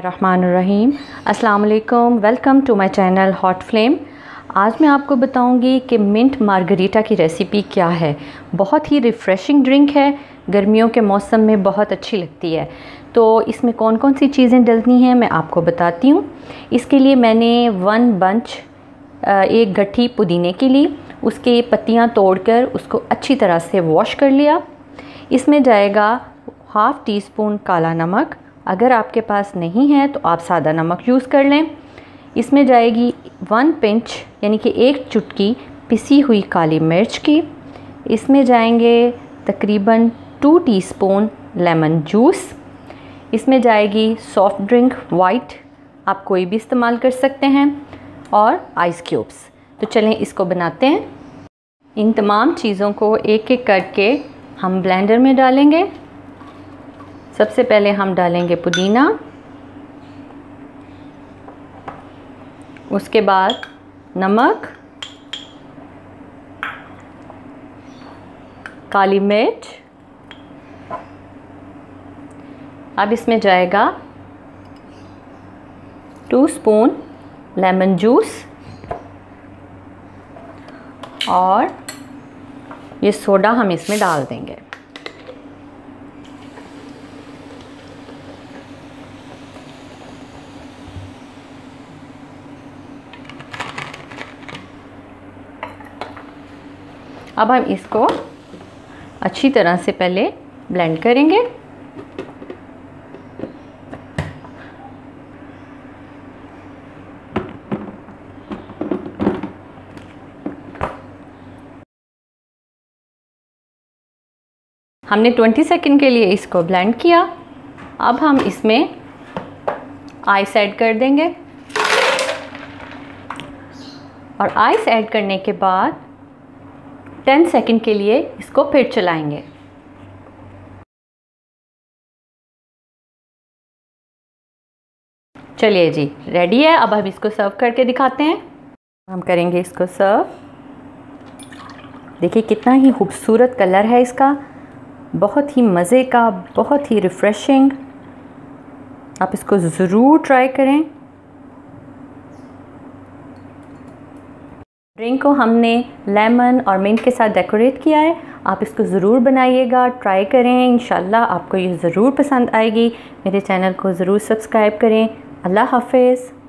रहमानुर्रहीम। अस्सलाम वालेकुम, welcome to my channel hot flame. आज मैं आपको बताऊंगी कि मिंट मार्गरीटा की रेसिपी क्या है। बहुत ही रिफ़्रेशिंग ड्रिंक है, गर्मियों के मौसम में बहुत अच्छी लगती है। तो इसमें कौन कौन सी चीज़ें डलनी हैं मैं आपको बताती हूँ। इसके लिए मैंने 1 बंच एक गट्ठी पुदीने की ली, उसके पत्तियाँ तोड़कर उसको अच्छी तरह से वॉश कर लिया। इसमें जाएगा 1/2 टीस्पून काला नमक, अगर आपके पास नहीं है तो आप सादा नमक यूज़ कर लें। इसमें जाएगी 1 पिंच यानी कि 1 चुटकी पिसी हुई काली मिर्च की। इसमें जाएंगे तकरीबन 2 टीस्पून लेमन जूस। इसमें जाएगी सॉफ्ट ड्रिंक वाइट, आप कोई भी इस्तेमाल कर सकते हैं, और आइस क्यूब्स। तो चलें इसको बनाते हैं। इन तमाम चीज़ों को एक एक करके हम ब्लेंडर में डालेंगे। सबसे पहले हम डालेंगे पुदीना, उसके बाद नमक, काली मिर्च, अब इसमें जाएगा 2 स्पून लेमन जूस और ये सोडा हम इसमें डाल देंगे। अब हम इसको अच्छी तरह से पहले ब्लेंड करेंगे। हमने 20 सेकंड के लिए इसको ब्लेंड किया। अब हम इसमें आइस ऐड कर देंगे और आइस ऐड करने के बाद 10 सेकंड के लिए इसको फिर चलाएंगे। चलिए जी, रेडी है। अब हम इसको सर्व करके दिखाते हैं। हम करेंगे इसको सर्व। देखिए कितना ही खूबसूरत कलर है इसका, बहुत ही मज़े का, बहुत ही रिफ़्रेशिंग। आप इसको ज़रूर ट्राई करें। ड्रिंक को हमने लेमन और मिंट के साथ डेकोरेट किया है। आप इसको ज़रूर बनाइएगा, ट्राई करें, इंशाल्लाह आपको ये ज़रूर पसंद आएगी। मेरे चैनल को ज़रूर सब्सक्राइब करें। अल्लाह हाफ़िज़।